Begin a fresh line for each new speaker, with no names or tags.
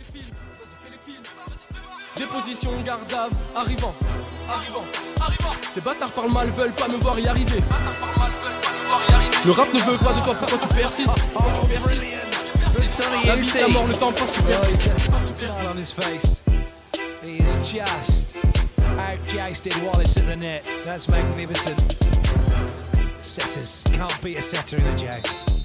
Déposition, garde à arrivant. Ces bâtards parlent mal, veulent pas me voir y arriver. Le rap ne veut pas de toi, pourquoi tu persistes? La vie, la mort, le temps passe super vite.
On his face. He is just out-jousted Wallace at the net. That's magnificent. Setters can't beat a setter in the joust.